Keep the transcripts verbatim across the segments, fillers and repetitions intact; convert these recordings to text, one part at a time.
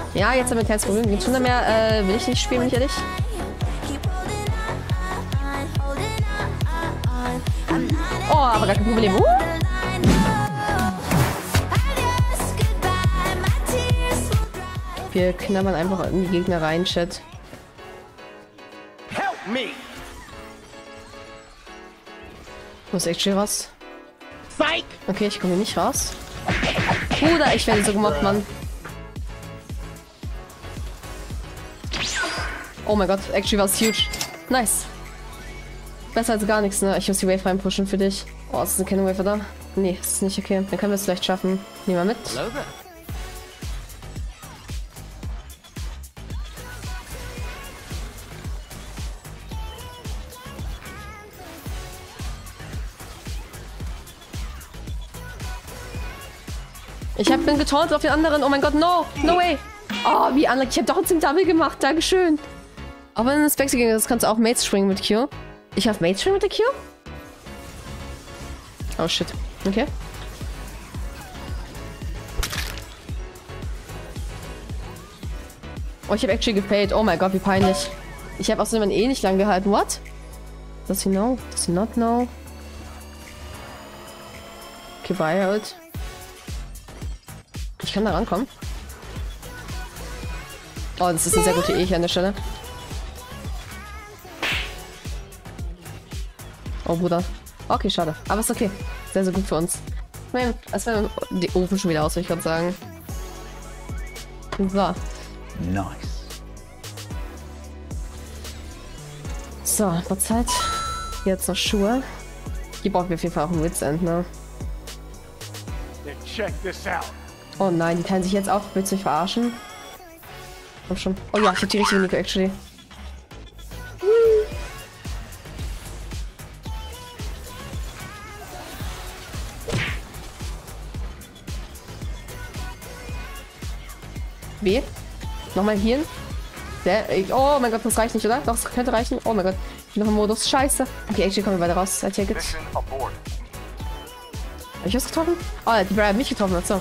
Ja, jetzt haben wir ein kleines Problem. Gegen Tuna mehr äh, will ich nicht spielen, bin ich ehrlich. Oh, aber gar kein Problem. Uh. Wir knabbern einfach in die Gegner rein, Chat. Muss echt schön raus. Okay, ich komme hier nicht raus. Bruder, ich werde so gemobbt, Mann. Oh mein Gott, actually war es huge. Nice. Besser als gar nichts, ne? Ich muss die Wave reinpushen für dich. Oh, ist eine Cannon Wave da? Nee, das ist nicht okay. Dann können wir es vielleicht schaffen. Nehmen wir mit. Ich hab, bin getauntet auf den anderen. Oh mein Gott, no! No way! Oh, wie unlucky. Ich hab trotzdem Double gemacht. Dankeschön. Auch wenn es Wechsel ging, das kannst du auch Mates springen mit Q. Ich hab Mates springen mit der Q? Oh shit. Okay. Oh, ich hab actually gepaid. Oh mein Gott, wie peinlich. Ich hab außerdem eh nicht lang gehalten. What? Does he know? Does he not know? Okay, bye halt. Ich kann da rankommen. Oh, das ist eine sehr gute E hier an der Stelle. Oh, Bruder. Okay, schade. Aber ist okay. Sehr, sehr gut für uns. Ich meine, als wäre die Ofen schon wieder aus, würde ich gerade sagen. So. Nice. So, war Zeit. Jetzt noch Schuhe. Hier brauchen wir auf jeden Fall auch ein Witsend, ne? Check this out. Oh nein, die teilen sich jetzt auf. Willst du mich verarschen? Komm schon. Oh ja, ich hab die richtige Nico, actually. B. Nochmal hier. Der, oh mein Gott, das reicht nicht, oder? Doch, das könnte reichen. Oh mein Gott. Ich bin noch im Modus. Scheiße. Okay, actually kommen wir weiter raus. I take it. Hab ich was getroffen? Oh, die Bra hat mich getroffen. So.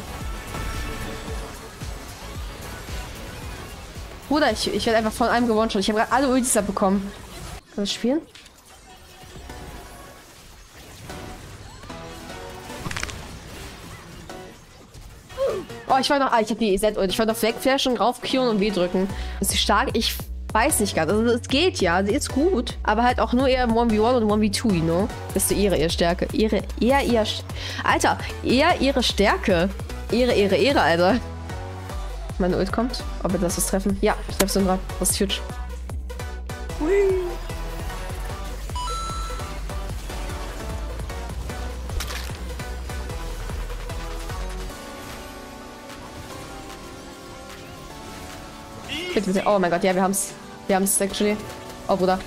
Bruder, ich, ich werde einfach von einem gewonnen schon. Ich habe gerade alle Ultis abbekommen. Kann ich spielen? Oh, ich wollte noch... Ah, ich habe die Z-Ult. Ich wollte noch wegflashen, rauf Q und W drücken. Ist sie stark? Ich weiß nicht ganz. Also, es geht ja. Sie ist gut. Aber halt auch nur eher im eins v eins und eins v zwei, you know? Das ist so ihre, ihre Stärke. Ihre, eher, ihr... Alter, eher ihre Stärke. Ehre, Ehre, Ehre, Alter. Meine Ult kommt. Ob wir das was treffen? Ja, ich treffe Syndra. Das ist huge. Hui. Bitte, bitte. Oh mein Gott, ja, wir haben's. Wir haben's actually. Oh, Bruder.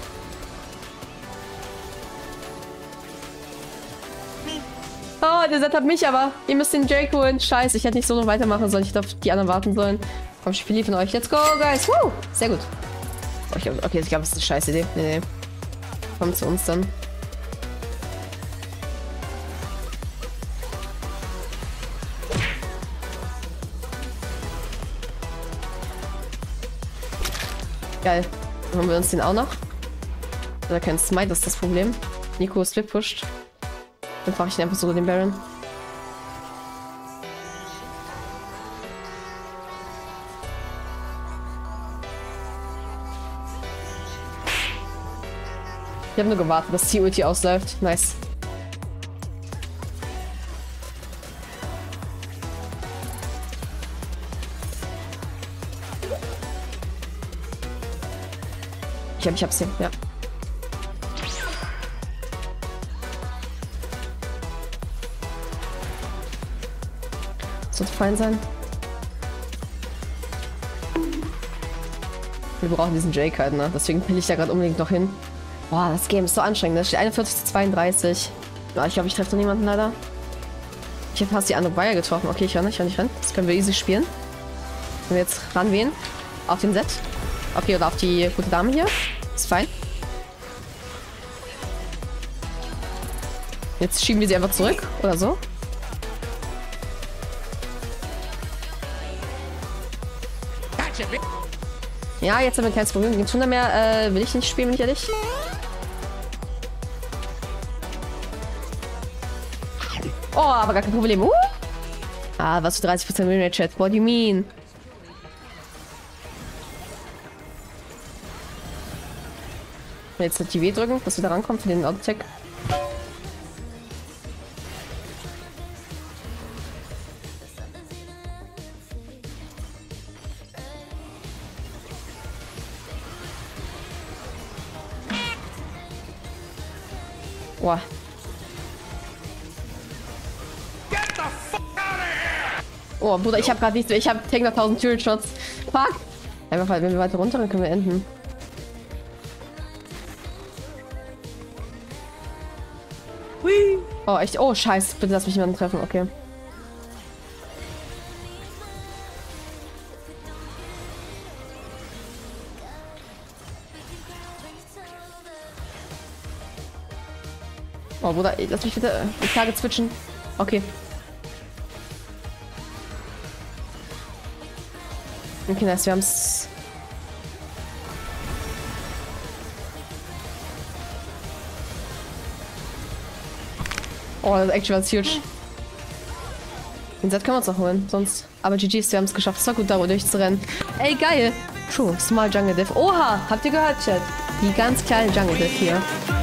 Oh, der Set hat mich aber. Ihr müsst den Jake holen. Scheiße, ich hätte nicht so noch weitermachen sollen. Ich hätte auf die anderen warten sollen. Komm, ich spiele von euch. Let's go, guys. Woo! Sehr gut. Oh, ich glaub, okay, ich glaube, das ist eine scheiß Idee. Nee, nee. Kommt zu uns dann. Geil. Dann haben wir uns den auch noch. Oder kein Smite, das ist das Problem. Nico ist split pusht. Dann fahre ich ihn einfach so den Baron. Ich habe nur gewartet, dass die Ulti ausläuft. Nice. Ich hab, ich hab's hier, ja. Sollte fein sein. Wir brauchen diesen Jake halt, ne? Deswegen will ich da gerade unbedingt noch hin. Boah, das Game ist so anstrengend. Das steht einundvierzig zu zweiunddreißig. Ja, ich glaube, ich treffe noch niemanden leider. Ich habe fast die andere Bayer getroffen. Okay, ich renne, ich renne, ich renne. Das können wir easy spielen. Wenn wir jetzt ranwählen. Auf den Set. Okay, oder auf die gute Dame hier. Ist fein. Jetzt schieben wir sie einfach zurück. Oder so. Ja, jetzt haben wir ein kleines Problem. Gibt's hundert mehr? Äh, will ich nicht spielen, bin ich ehrlich? Oh, aber gar kein Problem. Uh! Ah, was für dreißig Prozent Winrate Chat. What do you mean? Jetzt T V drücken, dass wir da rankommen für den Autotech. Boah. Oh, Bruder, ich habe gerade nichts mehr. Ich habe Tank noch tausend Turret Shots. Fuck! Einfach, weil wenn wir weiter runter, dann können wir enden. Hui. Oh, echt? Oh, scheiße. Bitte lass mich jemanden treffen. Okay. Oh, Bruder, lass mich bitte die Tage switchen. Okay. Okay, nice, wir haben's. Oh, das Action war huge. Den Set können wir uns noch holen, sonst. Aber G G's, wir haben es geschafft. Es war gut, da durchzurennen. Ey, geil. True, Small Jungle Diff. Oha, habt ihr gehört, Chat? Die ganz kleine Jungle Diff hier.